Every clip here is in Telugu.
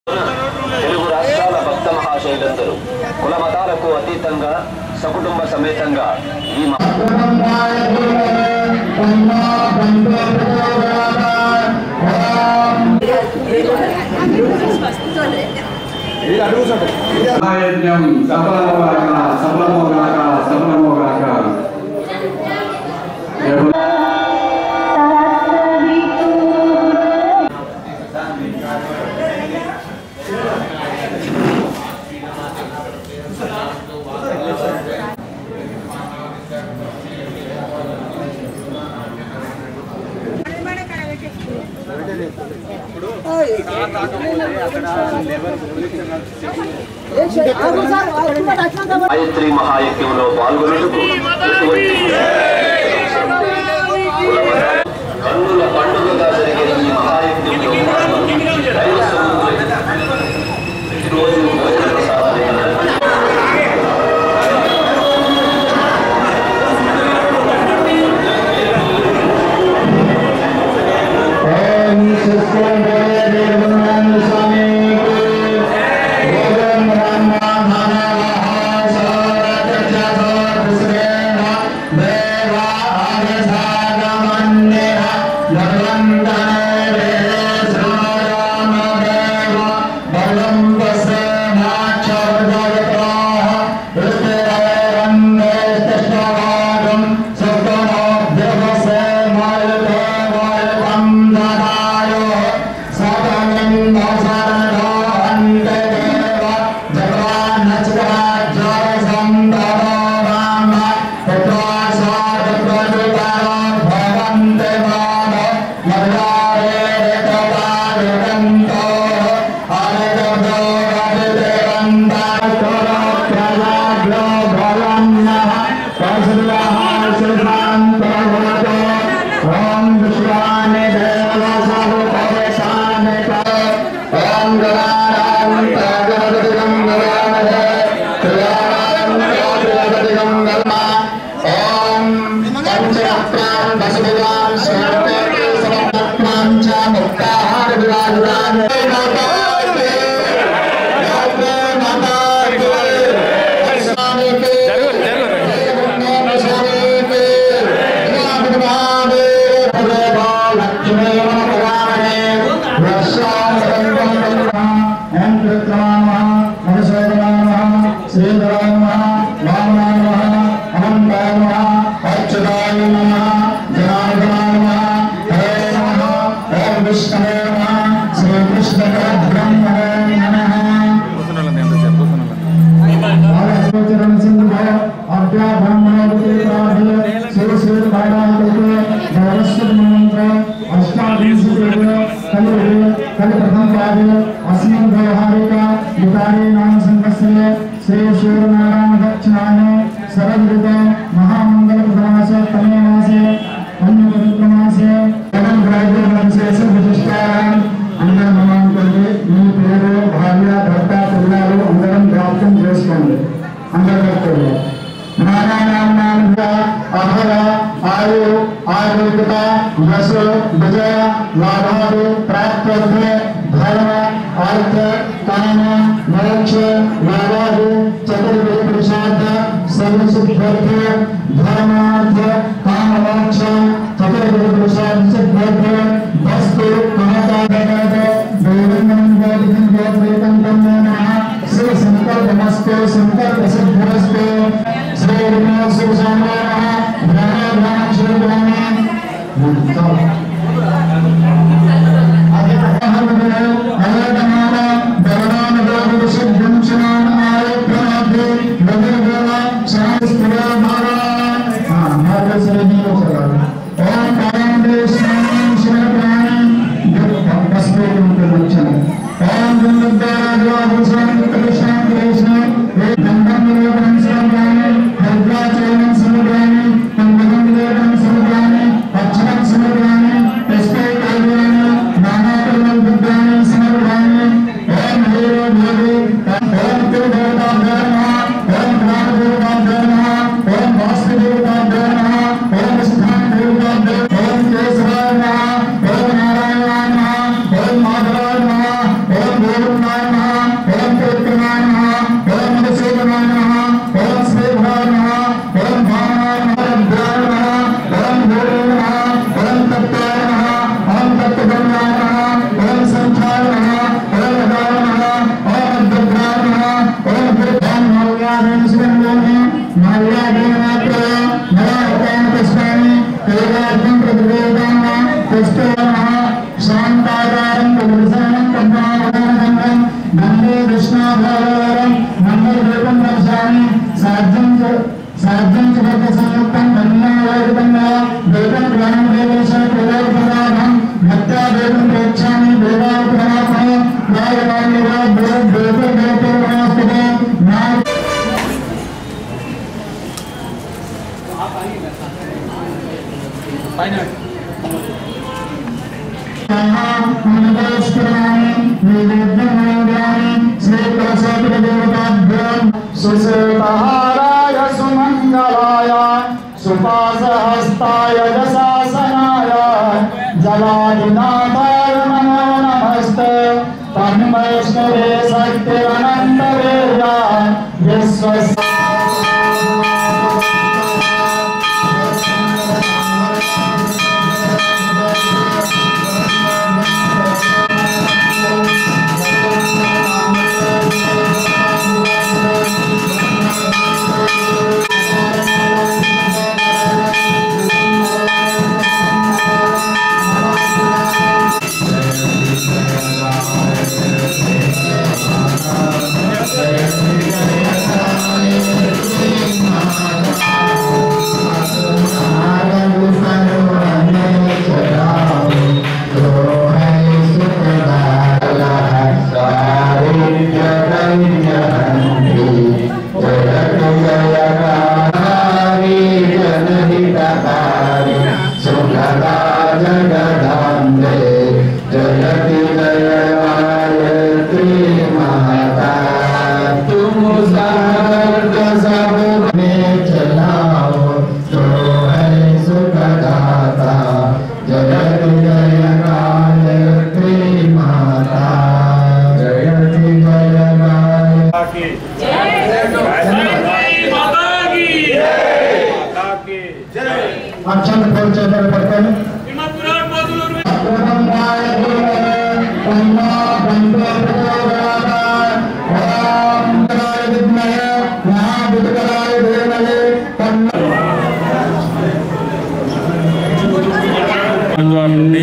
తెలుగు రాష్ట్రాల భక్త మహాశైలందరూ కుల మతాలకు అతీతంగా సకుటుంబ సమేతంగా ఈ గాయత్రి మహాయజ్ఞంలో పాల్గొనేందుకు కన్నుల పండుగగా జరిగే ఈ మహాయజ్ఞంలో ప్రతిరోజు భోజన ప్రసాదాలు Om सुसेतहाराय सुमंगलाय सुपासहस्ताय दशासनाय जलाधिनाथाय नमो नमस्ते तन्मैष्णवे शक्तिरनन्तवीर्याय विश्वस्य నుండి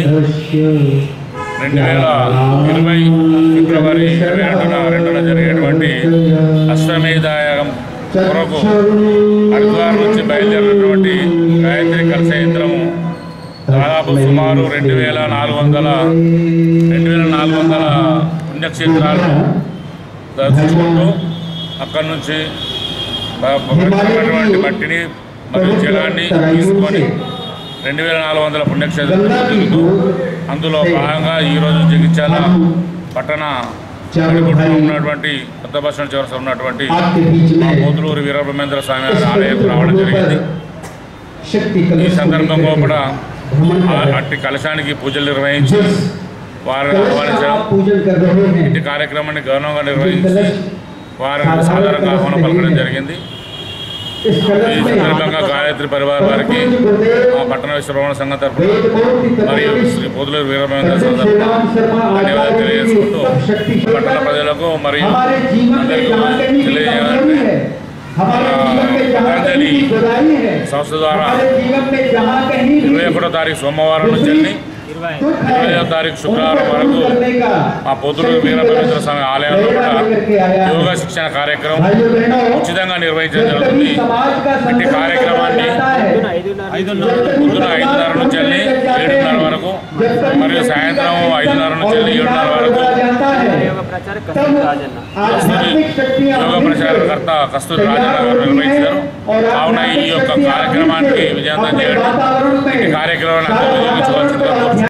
2020 ఫిబ్రవరి 22న జరిగేటువంటి అశ్వమేధయాగం కొరకు హరిద్వార్ నుంచి బయలుదేరినటువంటి గాయత్రి కలశ యంత్రము దాదాపు సుమారు 2400 పుణ్యక్షేత్రాలను దర్శించుకుంటూ అక్కడి నుంచి పవిత్రమైనటువంటి మట్టిని మరియు జలాన్ని తీసుకొని 2400 పుణ్యక్షేత్రాలు తిరుగుతూ అందులో భాగంగా ఈరోజు జగిత్యాల పట్టణ ఉన్నటువంటి కొత్త బస్ స్టాండ్ చివర ఉన్నటువంటి పోతులూరు వీరబ్రహ్మేంద్ర స్వామి ఆలయం రావడం జరిగింది. ఈ సందర్భంగా కూడా అట్టి కలశానికి పూజలు నిర్వహించి వారిని ఆహ్వానించడం, ఇంటి కార్యక్రమాన్ని గౌరవంగా నిర్వహించి వారిని సాధారణంగా ఆహ్వానం పలకడం జరిగింది. ఈ సందర్భంగా గాయత్రి పరివార వారికి మా పట్టణ విశ్వబ్రహ్మణ సంఘం తరఫున మరియు శ్రీ పోతులూరు వీరబ్రహ్మేంద్ర స్వామి తరఫున ధన్యవాదాలు తెలియజేసుకుంటూ పట్టణ ప్రజలకు మరియు అందరికీ తెలియజేయాలంటే పతంజలి సంస్థ ద్వారా 21వ తారీఖు సోమవారం నుంచి 20వ తారీఖు శుక్రవారం వరకు మా పోతులూరు వీరబ్రహ్మేంద్ర స్వామి ఆలయంలో కూడా యోగా శిక్షణ కార్యక్రమం ఉచితంగా నిర్వహించడం జరుగుతుంది. ఇట్టి కార్యక్రమాన్ని పొద్దున 5:30 నుంచి 7:30 వరకు మరియు సాయంత్రం 5:30 నుంచి 7:30 వరకు యోగా ప్రచారకర్త కస్తూరి రాజన్న గారు నిర్వహించారు. కావున ఈ యొక్క కార్యక్రమానికి విజయవంతం చేయడం, ఈ కార్యక్రమాన్ని అందరూ వినియోగించవలసిందిగా కోరుతున్నాను.